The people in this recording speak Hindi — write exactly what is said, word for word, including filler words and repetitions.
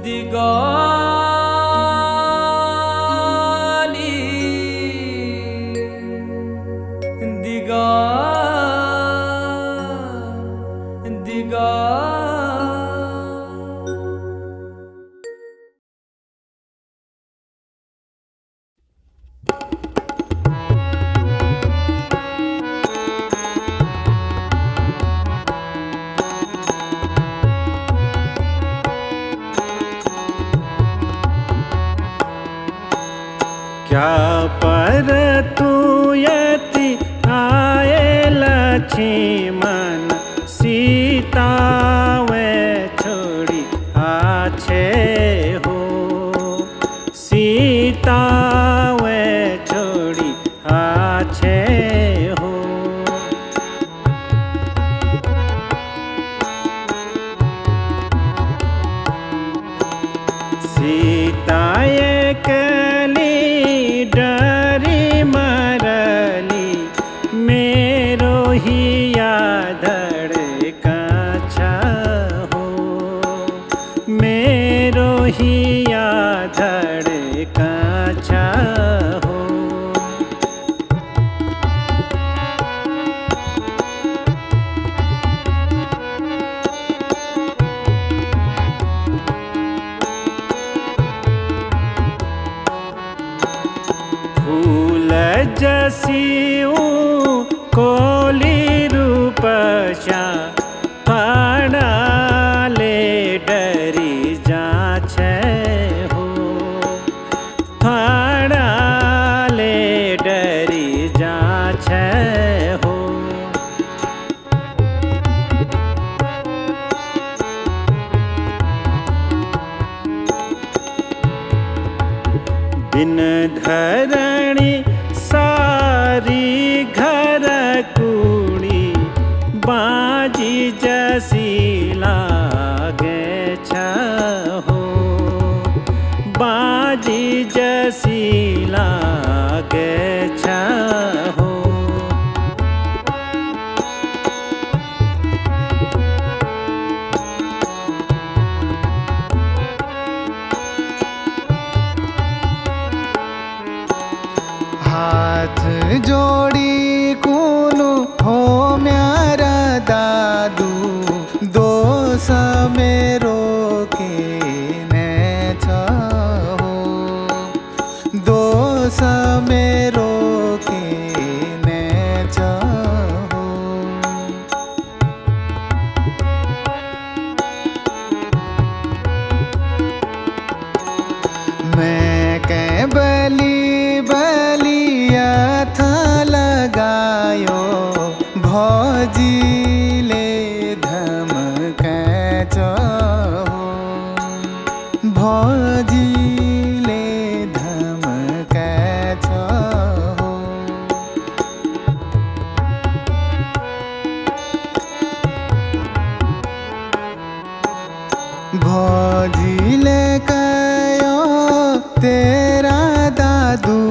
दिगाली दिगा दिगा क्या पर तू यति आए लक्ष्मण सीता वे छोड़ी आछे हो सीता वे छोड़ी आछे हो सीता एक डरी मरली मेरो हिया धड़का हो मेरो हिया धड़का हो फूल जसिऊ कोली रूपशा फाड़ाले डरी जाछे हो फाड़ाले डरी जाछे हो दिन धरणी सारी घर कुड़ी बाजी जसी लागे हो बाजी जसी लागे हो हाथ जोड़ी कुनु हो म्यारा दादू दोष मेरो के ने छहो दोष मेरो के ने छहो मैं के बली बलिया था लगायो भौजीले धमके चहो भौजीले धमके चहो भौजीले कयो तेरा दादू